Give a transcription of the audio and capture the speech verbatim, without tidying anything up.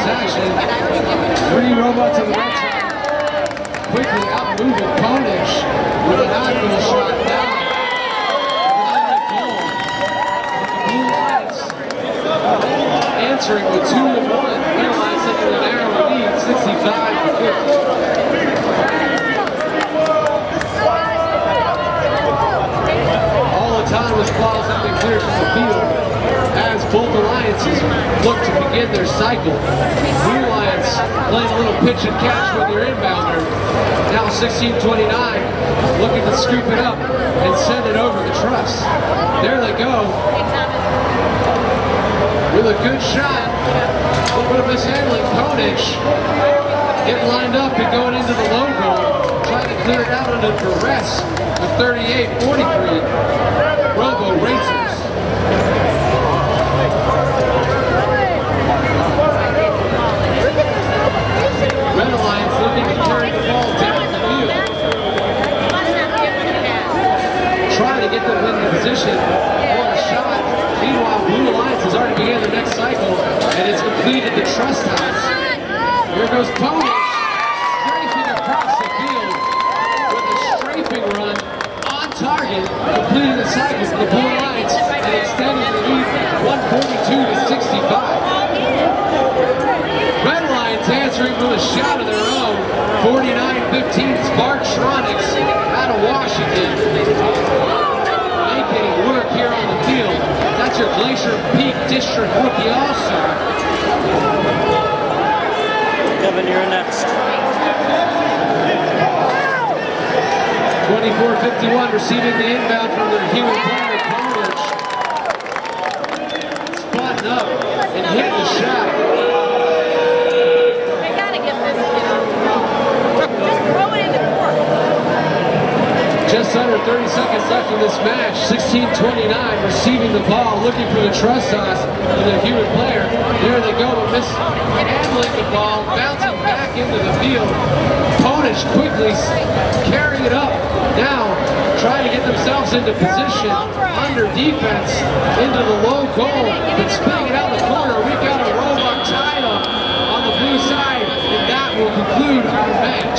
action. Three robots on the red side. Quickly out-moving Ponish with an angle shot down. The Blue Lions answering with two and one. Red Lions taking a narrow lead, sixty-five to fifty. All the time was balls have been cleared from the field as both alliances look to begin their cycle. Blue Lions playing a little pitch and catch with their inbounder. Now sixteen twenty-nine looking to scoop it up and send it over the truss. There they go. With a good shot. A little bit of mishandling. Ponish getting lined up and going into the low goal. Trying to clear it out under duress with thirty-eight forty-three. Robo Racers. Red Alliance looking to carry the ball down the field. Trying to get them in the position for a shot. Meanwhile, Blue Alliance has already began the next cycle, and it's completed the trust house. Here goes Ponish, strafing across the field with a strafing run on target, completing the cycle for the Blue Alliance and extending the lead one forty-two to sixty-five. Red Lions answering with a shot of their own, forty-nine fifteen, Sparktronics out of Washington. Making work here on the field. That's your Glacier Peak District Rookie All-Star. Kevin, you're next. twenty-four fifty-one receiving the inbound from their human player, Ponish. Spotting up and hitting the shot. They gotta get this, you know. Just throw it in the court. Just under thirty seconds left in this match. sixteen twenty-nine receiving the ball, looking for the trust sauce of the human player. There they go, but mishandling the ball, bouncing back into the field. Ponish quickly carrying it up. Now trying to get themselves into position under defense into the low goal, but spinning it out the corner. We've got a robot tied up on the blue side, and that will conclude our match.